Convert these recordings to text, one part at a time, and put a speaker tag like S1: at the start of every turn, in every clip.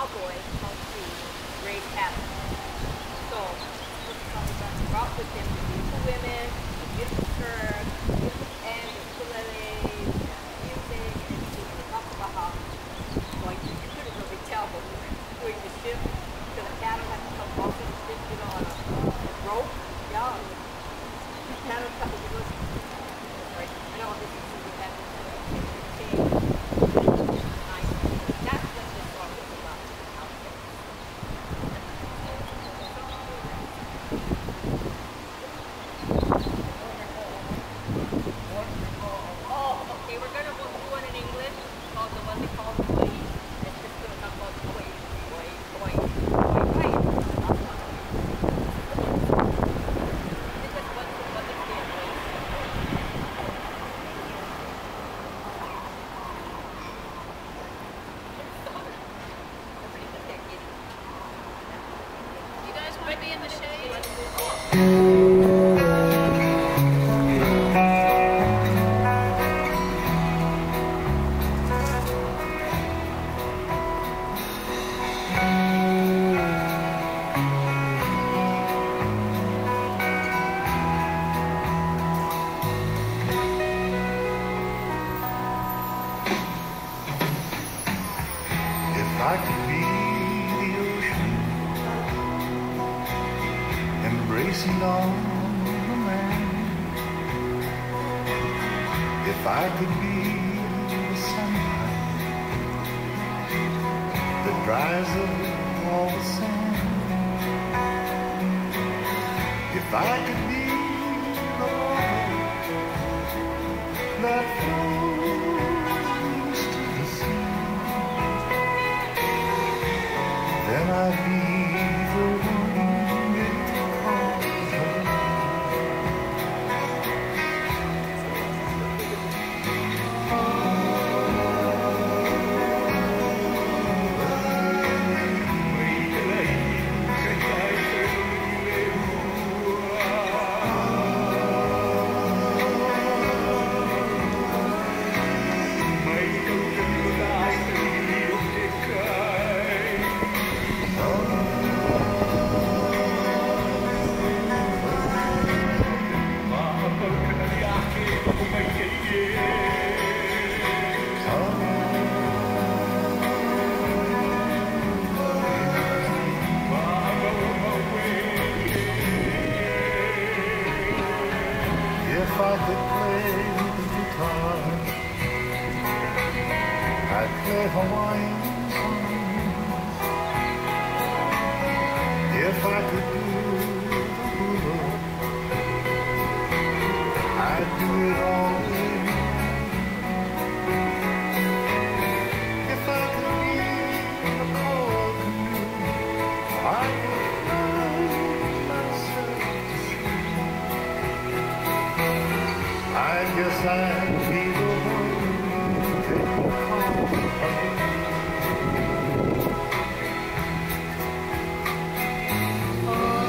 S1: cowboy called Steve, raised cattle. So we brought with him the beautiful women, the beautiful church, the beautiful and the ukulele, music, and everything. We talked about how, well, you couldn't really tell, but we were doing the shift, so the cattle had to come walking the shift, you know, on a rope. Yeah, the cattle come, you know, right? I know this is something that changed. That's what this song is about. Oh, okay, we're gonna do one in English called the one they call Hawaii. It's just gonna talk about Hawaii, Hawaii, Hawaii, Hawaii, Hawaii. It's just one to understand, right?
S2: You guys want to be in the shade?
S3: If I could be the ocean, embracing all the land, if I could be the sunlight that dries up all the sand, if I could be the water that flows to the sea, then I'd be the one to call her. If I could play the guitar, I'd play Hawaiian songs. If I could do the hula, I'd do it all day. If I could be a cold canoe, I would ride myself to sleep. I guess I'd be the one taking call. Oh.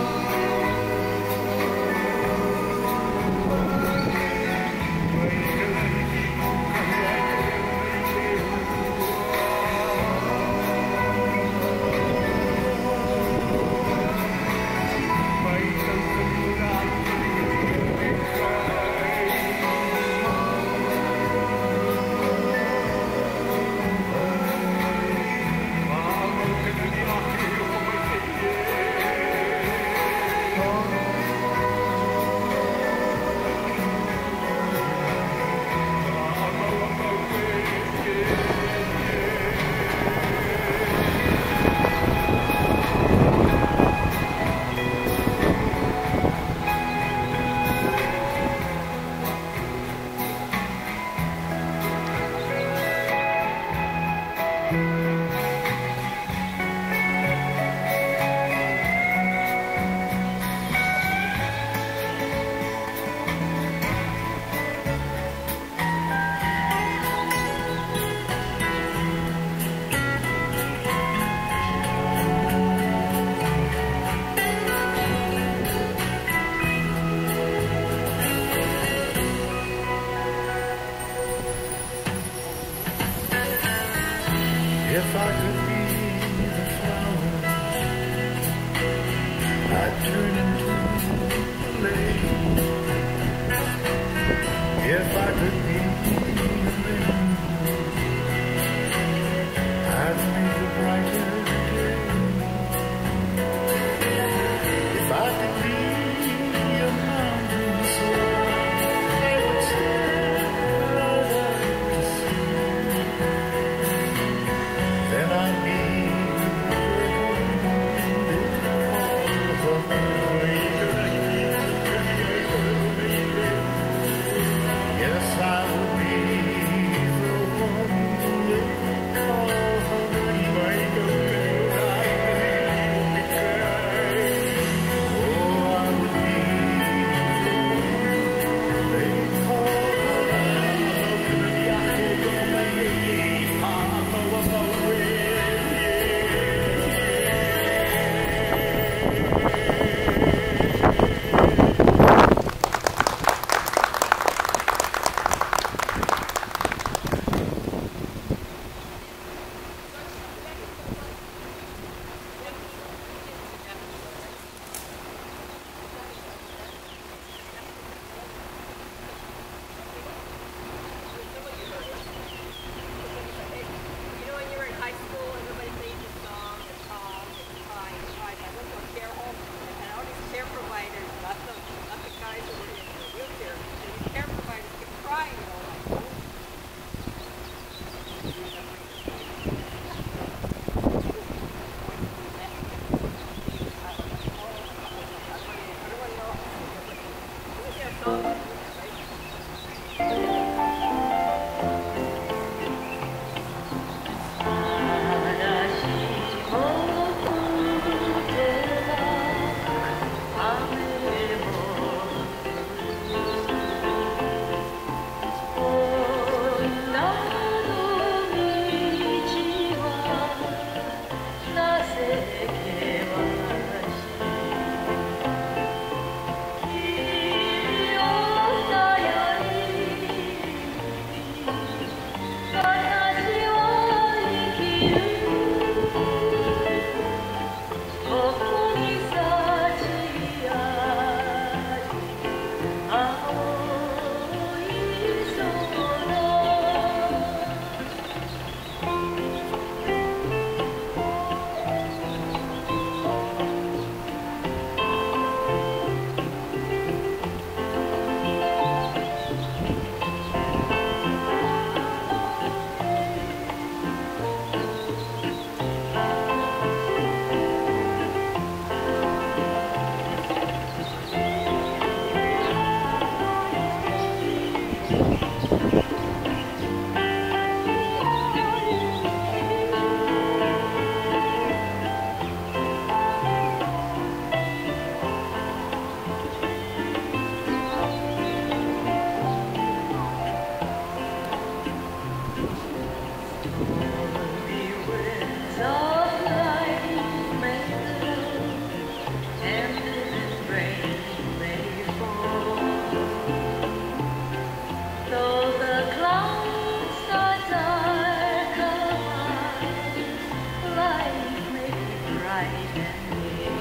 S4: night and day.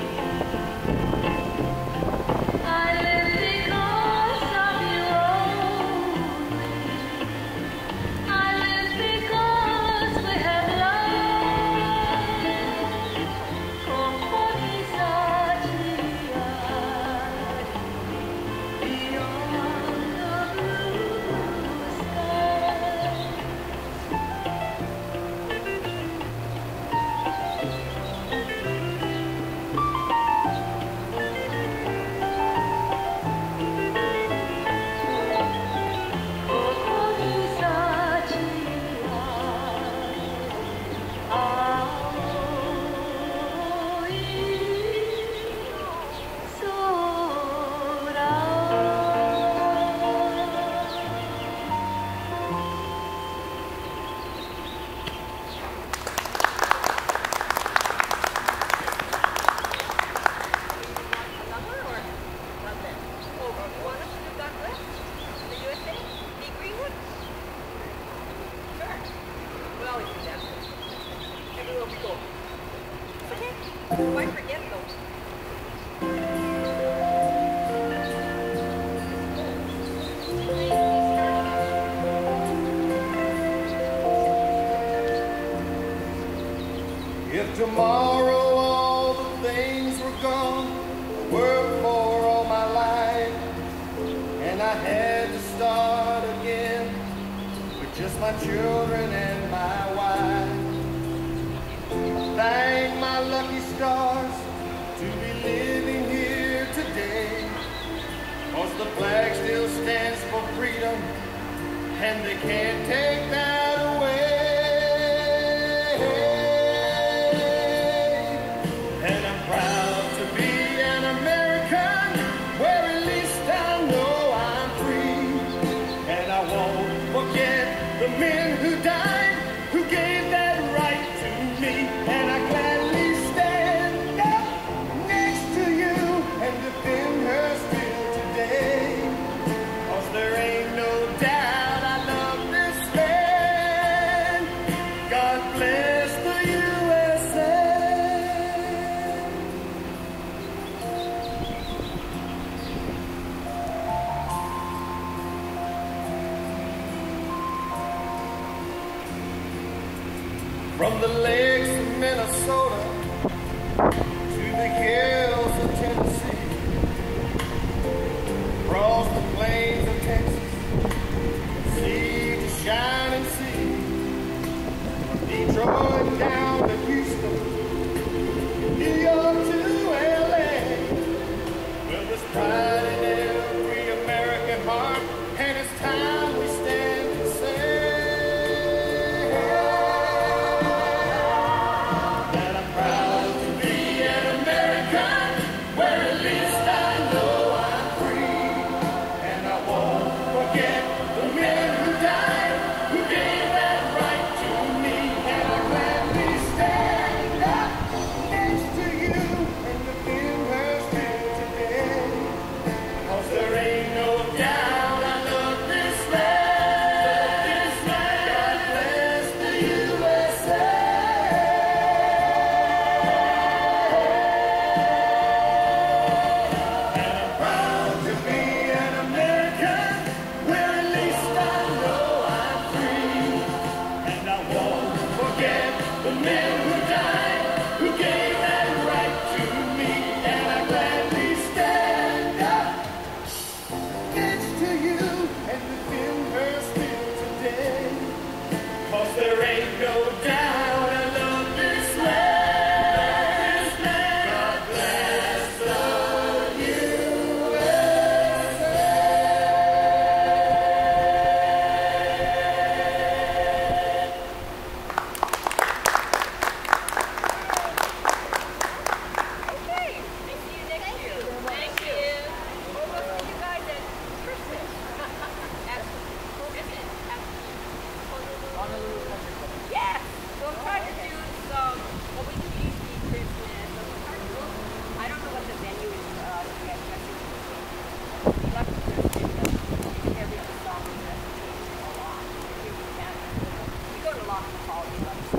S4: I live because of you only. I live because we have love. Con disaglia beyond the blue sky.
S1: Another or not there? Oh, you want us to do God Bless? The USA? The Greenwood? Sure. We always do that. Everywhere we go. Okay. Why forget though?
S3: If tomorrow all the things were gone, I worked for all my life, and I had to start again with just my children and my wife. Thank my lucky stars to be living here today, 'cause the flag still stands for freedom, and they can't take that away. And I'm proud to be an American, where at least I know I'm free. And I won't forget the men who died, who gave that right to me. And I gladly stand up next to you and defend her still today. 'Cause there ain't no doubt I love this land. God bless the USA. From the lakes of Minnesota to the hills of Tennessee, across the plains of Texas, sea to shining sea, from Detroit down to Houston, New York to LA. Well, there's pride in every American heart, and it's time we stand to say that I'm proud to be an American, where at least I know I'm free. And I won't forget the men who died, who gave that right to me. And I gladly stand up next to you and defend her still today. 'Cause there ain't no doubt I love this land. God bless the USA. And I'm proud to be an American, where at least I know I'm free. And I won't forget the men who died, who gave that right to me. And I gladly stand up next to you and defend her still today. 'Cause there ain't no doubt I love this land. God bless the USA.
S1: Okay. And see you next year. Thank you. We'll see you guys at Christmas. Yes. So I'm trying to do some, well, we do usually Christmas. So we're trying to do, I don't know what the venue is. Yet. We like to Christmas. Every song we just a lot. We go to lots of holidays.